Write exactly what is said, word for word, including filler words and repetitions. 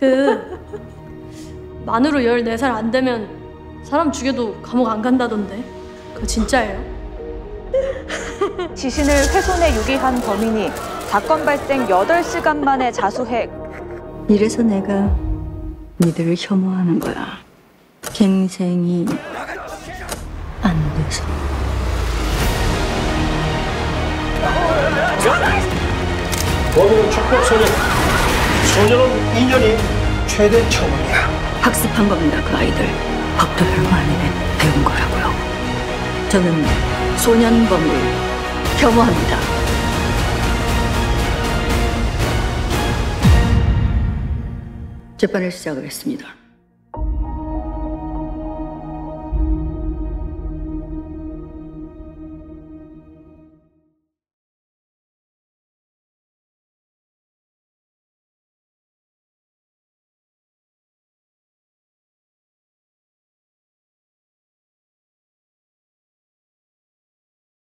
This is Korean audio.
그 만으로 열네 살 안 되면 사람 죽여도 감옥 안 간다던데. 그거 진짜예요? 지신을 훼손해 유기한 범인이 사건 발생 여덟 시간 만에 자수해. 이래서 내가 니들을 혐오하는 거야. 갱생이 안 돼서. 범인은 촉법 소년. 소년은 이 년이 최대 처벌이야. 학습한 겁니다, 그 아이들. 법도 별거 아니네 배운 거라고요. 저는 소년범을 혐오합니다. 재판을 시작을 했습니다.